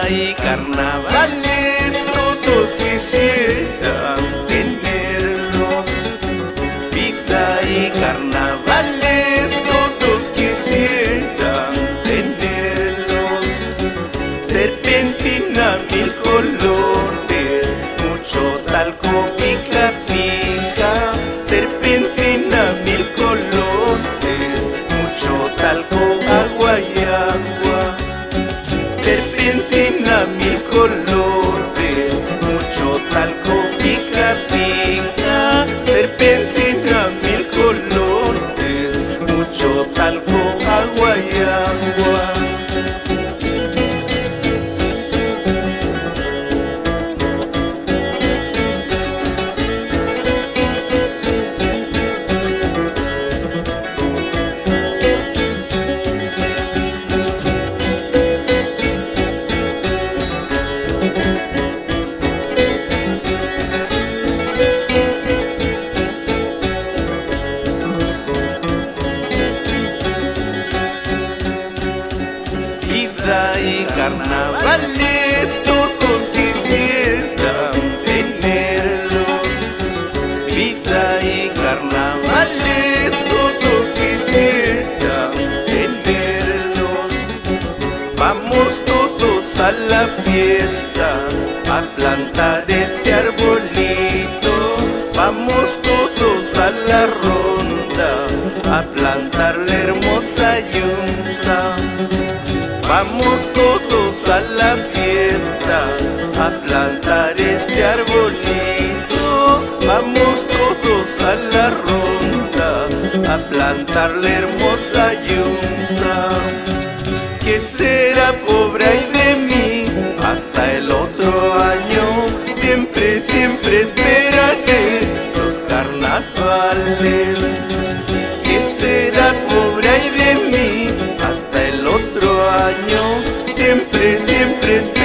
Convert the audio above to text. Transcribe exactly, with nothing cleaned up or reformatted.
y carnavales todos quisieran tenerlos. Vida y carnavales todos quisieran tenerlos. Serpentina mil colores, mucho talco pica pica. Serpentina mil colores, mucho talco, agua y agua. Serpentina mil colores, mucho talco pica pica. Serpentina mil colores, mucho talco, agua y agua. Y carnavales todos quisieran tenerlos. Vida y carnavales todos quisieran tenerlos. Vamos todos a la fiesta a plantar este arbolito. Vamos todos a la ronda a plantar la hermosa yunza. Vamos todos a la fiesta a plantar este arbolito. Vamos todos a la ronda a plantar la hermosa yunza. ¿Qué será, pobre ay de mí? Hasta el otro año siempre, siempre esperaré los carnavales. ¿Qué será, pobre ay de mí? Hasta el otro año siempre, siempre esperaré